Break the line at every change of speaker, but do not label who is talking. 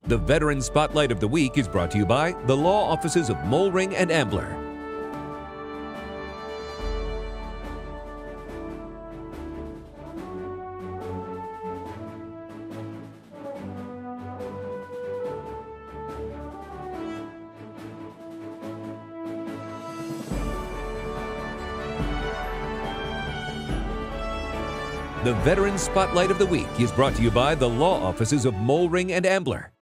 The Veteran Spotlight of the Week is brought to you by the Law Offices of Mollring and Ambler. The Veteran Spotlight of the Week is brought to you by the Law Offices of Mollring and Ambler.